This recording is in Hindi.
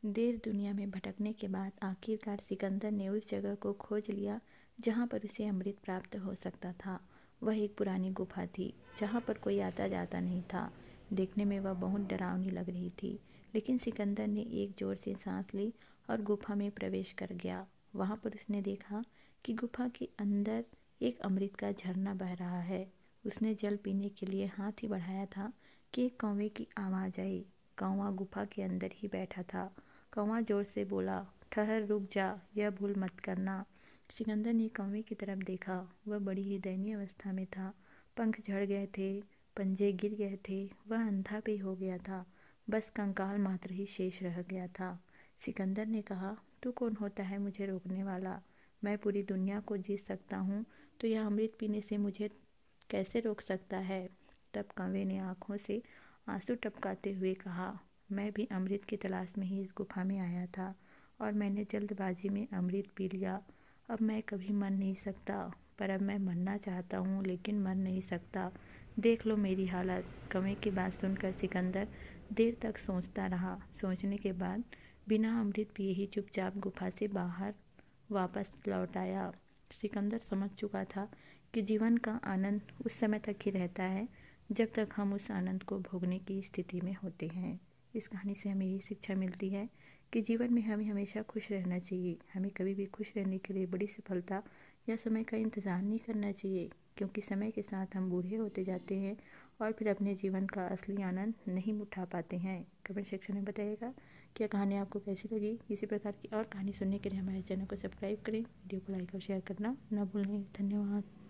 देश दुनिया में भटकने के बाद आखिरकार सिकंदर ने उस जगह को खोज लिया जहाँ पर उसे अमृत प्राप्त हो सकता था। वह एक पुरानी गुफा थी जहाँ पर कोई आता जाता नहीं था। देखने में वह बहुत डरावनी लग रही थी, लेकिन सिकंदर ने एक जोर से सांस ली और गुफा में प्रवेश कर गया। वहाँ पर उसने देखा कि गुफा के अंदर एक अमृत का झरना बह रहा है। उसने जल पीने के लिए हाथ ही बढ़ाया था कि एक कौवे की आवाज़ आई। कौवा गुफा के अंदर ही बैठा था। कौवा जोर से बोला, ठहर, रुक जा, यह भूल मत करना। सिकंदर ने कौवे की तरफ देखा। वह बड़ी ही दयनीय अवस्था में था। पंख झड़ गए थे, पंजे गिर गए थे, वह अंधा भी हो गया था। बस कंकाल मात्र ही शेष रह गया था। सिकंदर ने कहा, तू कौन होता है मुझे रोकने वाला? मैं पूरी दुनिया को जीत सकता हूँ, तो यह अमृत पीने से मुझे कैसे रोक सकता है? तब कौवे ने आंखों से आंसू टपकाते हुए कहा, मैं भी अमृत की तलाश में ही इस गुफा में आया था और मैंने जल्दबाजी में अमृत पी लिया। अब मैं कभी मर नहीं सकता, पर अब मैं मरना चाहता हूँ लेकिन मर नहीं सकता। देख लो मेरी हालत। कौवे की बात सुनकर सिकंदर देर तक सोचता रहा। सोचने के बाद बिना अमृत पिए ही चुपचाप गुफा से बाहर वापस लौट आया। सिकंदर समझ चुका था कि जीवन का आनंद उस समय तक ही रहता है जब तक हम उस आनंद को भोगने की स्थिति में होते हैं। इस कहानी से हमें यही शिक्षा मिलती है कि जीवन में हमें हमेशा खुश रहना चाहिए। हमें कभी भी खुश रहने के लिए बड़ी सफलता या समय का इंतज़ार नहीं करना चाहिए, क्योंकि समय के साथ हम बूढ़े होते जाते हैं और फिर अपने जीवन का असली आनंद नहीं उठा पाते हैं। कमेंट सेक्शन में बताइएगा कि यह कहानी आपको कैसी लगी। इसी प्रकार की और कहानी सुनने के लिए हमारे चैनल को सब्सक्राइब करें, वीडियो को लाइक और शेयर करना न भूलें। धन्यवाद।